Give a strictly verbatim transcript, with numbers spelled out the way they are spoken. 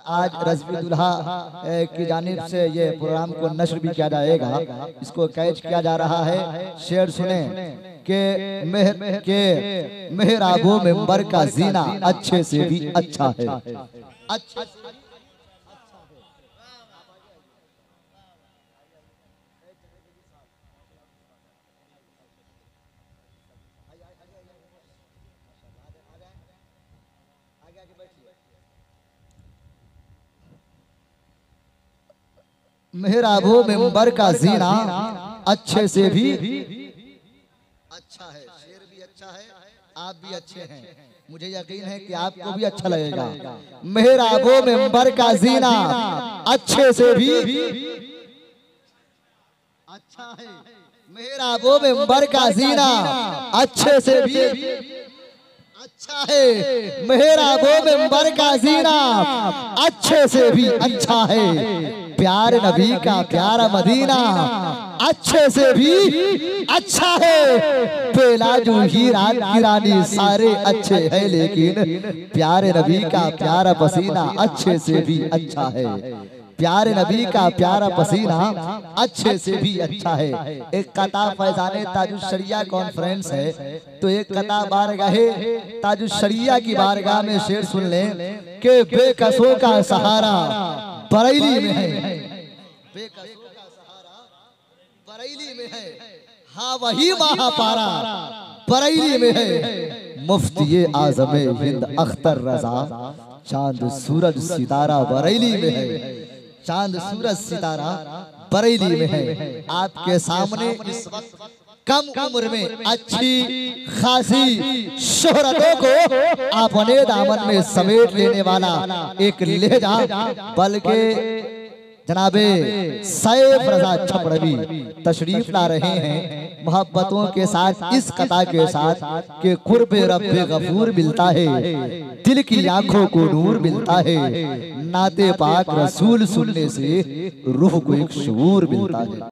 आज रज़वी दुल्हा की जानिब से ये प्रोग्राम को नश्र भी किया जाएगा। इसको कैच किया जा रहा है। शेर सुने के मेहर के मेहराबो मिंबर का जीना अच्छे से भी अच्छा है। अच्छा मेहराबो मिंबर का जीना अच्छे से भी अच्छा है। शेर भी अच्छा है, आप भी अच्छे हैं। मुझे यकीन है कि आपको भी अच्छा लगेगा। मेहराबो मिंबर का जीना अच्छे से भी अच्छा है। मेहराबो मिंबर का जीना अच्छे से भी अच्छा है। मेहराबो मिंबर का जीना अच्छे से भी अच्छा है। प्यार नबी का प्यारा मदीना अच्छे से भी अच्छा है। बेला जो ही रात की रानी सारे अच्छे हैं, लेकिन प्यारे नबी का प्यारा पसीना अच्छे से भी अच्छा है। प्यारे नबी का प्यारा पसीना अच्छे से भी अच्छा है। एक कता फैजाने ताजुश्शरिया कॉन्फ्रेंस है, तो एक कता बारगाहे ताजुश्शरिया की बारगाह में शेर सुन लें कि बेकसों का सहारा बरेली में है। बेकसों का सहारा बरेली में है। हाँ वही महापारा बरेली में है। मुफ्ती आज़म हिंद अख्तर रजा चांद सूरज सितारा बरेली में है। चांद सूरज सितारा बरेली में है। आपके सामने इस वक्त कम उम्र में अच्छी खासी शोहरतों को अपने दामन में समेट लेने वाला एक लहजा, बल्कि जनाबे सैफ रजा छपड़वी तशरीफ ला रहे हैं मोहब्बतों के साथ इस कता के साथ के कुर्बे रब्बे गफूर मिलता है, दिल की आंखों को नूर मिलता है। नाते पाक रसूल सुनने से रूह को एक शूर मिलता है।